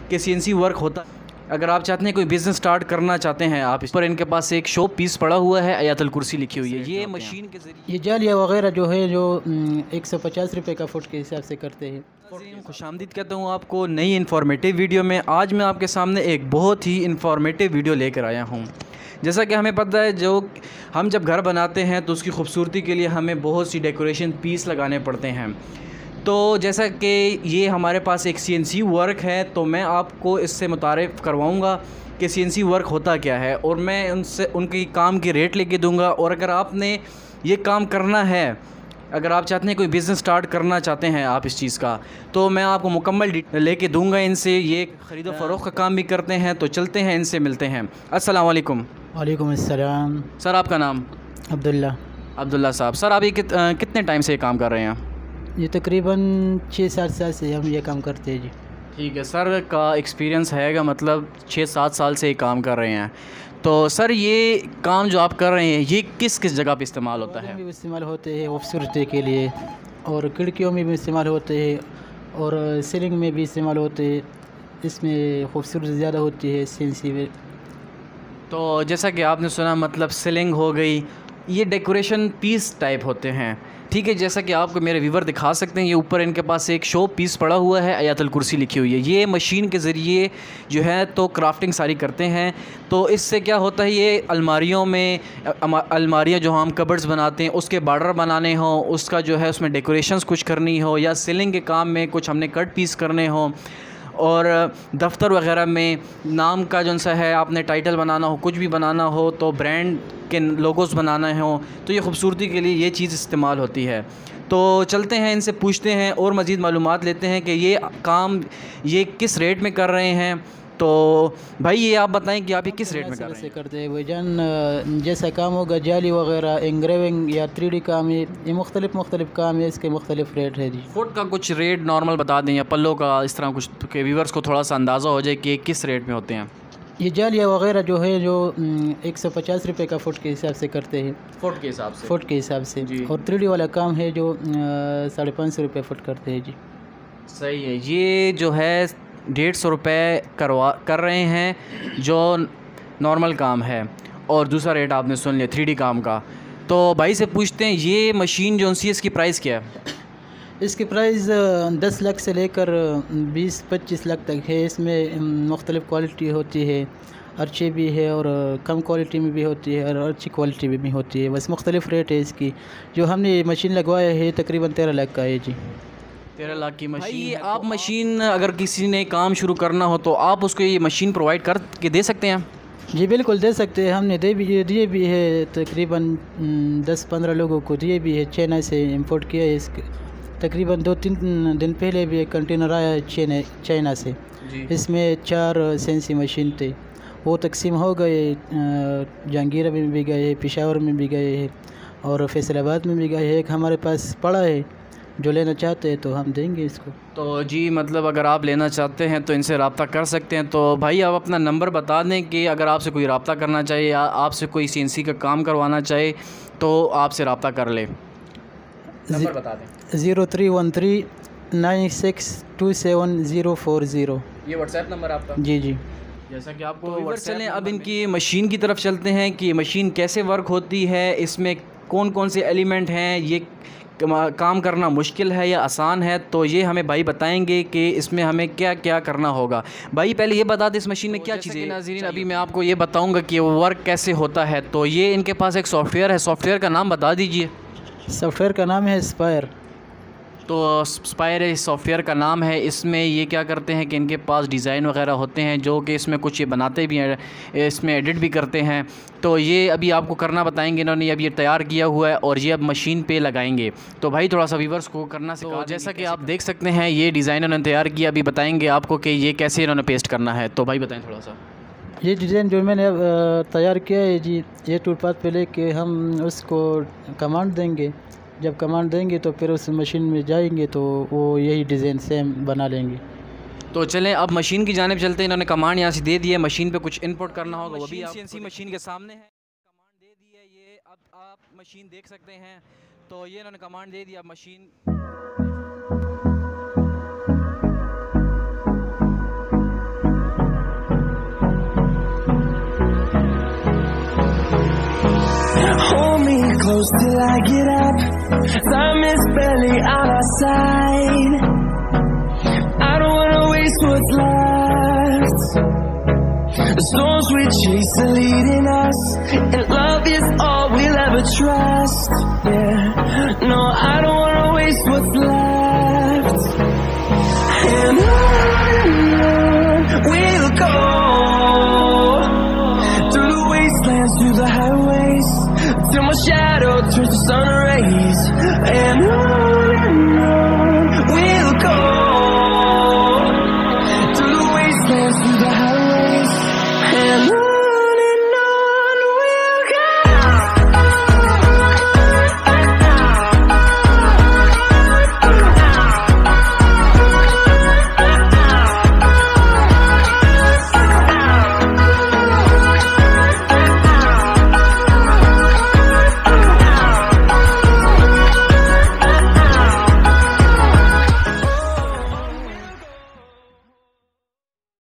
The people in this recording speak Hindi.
कि सीएनसी वर्क होता। अगर आप चाहते हैं कोई बिज़नेस स्टार्ट करना चाहते हैं आप, इस पर इनके पास एक शो पीस पड़ा हुआ है, आयतुल कुर्सी लिखी हुई है। ये मशीन के ज़रिए ये जालिया वगैरह जो है जो 150 रुपये का फुट के हिसाब से करते हैं। खुशामदीद कहता हूँ आपको नई इन्फॉर्मेटिव वीडियो में। आज मैं आपके सामने एक बहुत ही इन्फॉर्मेटिव वीडियो लेकर आया हूँ। जैसा कि हमें पता है, जो हम जब घर बनाते हैं तो उसकी खूबसूरती के लिए हमें बहुत सी डेकोरेशन पीस लगाने पड़ते हैं। तो जैसा कि ये हमारे पास एक सीएनसी वर्क है, तो मैं आपको इससे मुतारिफ़ करवाऊँगा कि सीएनसी वर्क होता क्या है, और मैं उनसे उनकी काम की रेट लेके दूँगा। और अगर आपने ये काम करना है, अगर आप चाहते हैं कोई बिज़नेस स्टार्ट करना चाहते हैं आप इस चीज़ का, तो मैं आपको मुकम्मल लेके दूँगा इनसे। ये ख़रीदो फ़रोख्त का काम भी करते हैं। तो चलते हैं, इनसे मिलते हैं। अस्सलाम वालेकुम। वालेकुम अस्सलाम। सर आपका नाम? अब्दुल्ला। अब्दुल्ला साहब। सर आप ये कितने टाइम से ये काम कर रहे हैं? ये तकरीबन 6-7 साल से हम ये काम करते हैं जी। ठीक है, सर का एक्सपीरियंस हैगा, मतलब 6-7 साल से ये काम कर रहे हैं। तो सर ये काम जो आप कर रहे हैं, ये किस किस जगह पे इस्तेमाल होता है? भी इस्तेमाल होते हैं खूबसूरती के लिए, और खिड़कियों में भी इस्तेमाल होते हैं, और सीलिंग में भी इस्तेमाल होते हैं। इसमें खूबसूरती ज़्यादा होती है सीएनसी में। तो जैसा कि आपने सुना, मतलब सीलिंग हो गई, ये डेकोरेशन पीस टाइप होते हैं। ठीक है, जैसा कि आपको मेरे व्यूवर दिखा सकते हैं, ये ऊपर इनके पास एक शो पीस पड़ा हुआ है, आयतुल कुर्सी लिखी हुई है। ये मशीन के ज़रिए जो है तो क्राफ्टिंग सारी करते हैं। तो इससे क्या होता है, ये अलमारियों में, अलमारियाँ जो हम कबर्ड्स बनाते हैं उसके बॉर्डर बनाने हो, उसका जो है उसमें डेकोरेशंस कुछ करनी हो, या सीलिंग के काम में कुछ हमने कट पीस करने हो, और दफ्तर वगैरह में नाम का जो सा है आपने टाइटल बनाना हो, कुछ भी बनाना हो, तो ब्रांड के लोगोस बनाना हो, तो ये खूबसूरती के लिए ये चीज़ इस्तेमाल होती है। तो चलते हैं, इनसे पूछते हैं और मज़ीद मालूमात लेते हैं कि ये काम ये किस रेट में कर रहे हैं। तो भाई ये आप बताएं कि आप ये किस रेट में कर रहे हैं? करते हैं भाईजान, जैसा काम होगा, जाली वगैरह, एंग्रेविंग या 3D काम है, ये मुख्तलिफ काम है, इसके मुख्तलिफ रेट है जी। फुट का कुछ रेट नॉर्मल बता दें, या पल्लों का, इस तरह कुछ, तो कि व्यूवर्स को थोड़ा सा अंदाज़ा हो जाए कि किस रेट में होते हैं। ये जालिया वगैरह जो है जो 150 रुपये का फुट के हिसाब से करते हैं। फुट के हिसाब से? फुट के हिसाब से। और 3D वाला काम है जो 550 रुपये फुट करते हैं जी। सही है। ये जो है 150 रुपये कर रहे हैं जो नॉर्मल काम है, और दूसरा रेट आपने सुन लिया 3D काम का। तो भाई से पूछते हैं, ये मशीन जो सी, इसकी प्राइस क्या है? इसकी प्राइस 10 लाख से लेकर 20-25 लाख तक है। इसमें मुख्तलिफ़ क्वालिटी होती है, अच्छी भी है और कम क्वालिटी में भी होती है, और अच्छी क्वालिटी में भी होती है। बस मुख्तलिफ़ रेट है इसकी। जो हमने मशीन लगवाया है तकरीबन 13 लाख का है जी। 13 लाख की मशीन। आप मशीन अगर किसी ने काम शुरू करना हो तो आप उसको ये मशीन प्रोवाइड कर के दे सकते हैं? जी बिल्कुल दे सकते हैं। हमने दिए भी है, तकरीबन 10-15 लोगों को दिए भी है। चाइना से इंपोर्ट किया है। इसके तकरीबन 2-3 दिन पहले भी एक कंटेनर आया है चाइना से। इसमें 4 सीएनसी मशीन थे, वो तकसीम हो गए। जहांगीर में भी गए हैं, पेशावर में भी गए हैं, और फैसलाबाद में भी गए हैं। एक हमारे पास पड़ा है, जो लेना चाहते हैं तो हम देंगे इसको। तो जी, मतलब अगर आप लेना चाहते हैं तो इनसे रब्ता कर सकते हैं। तो भाई आप अपना नंबर बता दें कि अगर आपसे कोई रब्ता करना चाहिए या आपसे कोई सीएनसी का काम करवाना चाहे तो आपसे रब्ता कर ले। नंबर बता दें। 0313962740। ये व्हाट्सएप नंबर आपका? जी जी। जैसा कि आपको व्हाट्सएप। चलें अब इनकी मशीन की तरफ चलते हैं कि मशीन कैसे वर्क होती है, इसमें कौन कौन से एलिमेंट हैं, ये काम करना मुश्किल है या आसान है। तो ये हमें भाई बताएंगे कि इसमें हमें क्या क्या करना होगा। भाई पहले ये बता दें, इस मशीन में क्या चीज़ें? नाज़रीन अभी मैं आपको ये बताऊंगा कि वो वर्क कैसे होता है। तो ये इनके पास एक सॉफ्टवेयर है, सॉफ्टवेयर का नाम बता दीजिए। सॉफ्टवेयर का नाम है स्पायर। तो स्पायर इस सॉफ्टवेयर का नाम है। इसमें ये क्या करते हैं कि इनके पास डिज़ाइन वगैरह होते हैं, जो कि इसमें कुछ ये बनाते भी हैं, इसमें एडिट भी करते हैं। तो ये अभी आपको करना बताएंगे इन्होंने। अब ये तैयार किया हुआ है और ये अब मशीन पे लगाएंगे। तो भाई थोड़ा सा व्यूवर्स को करना सिखा। तो जैसा कि आप देख सकते हैं, ये डिज़ाइन इन्होंने तैयार किया। अभी बताएंगे आपको कि ये कैसे इन्होंने पेस्ट करना है। तो भाई बताएँ थोड़ा सा। ये डिज़ाइन जो मैंने तैयार किया है जी, ये टूलपाथ पे लेके हम उसको कमांड देंगे। जब कमांड देंगे तो फिर उस मशीन में जाएंगे तो वो यही डिज़ाइन सेम बना लेंगे। तो चलें अब मशीन की जानिब चलते हैं। इन्होंने कमांड यहाँ से दे दी है, मशीन पे कुछ इनपुट करना होगा, वो भी सीएनसी मशीन के सामने है। कमांड दे दी है, ये अब आप मशीन देख सकते हैं। तो ये इन्होंने कमांड दे दिया। अब machine close till I get up. Time is barely on our side. I don't wanna waste what's left. The storms we chase are leading us, and love is all we'll ever trust. Yeah, no, I don't wanna waste what's left. And on we'll go, through the wastelands, through the highways, till my shadow turns to sun rays. And on we'll go, through the wastelands, through the highways, and on.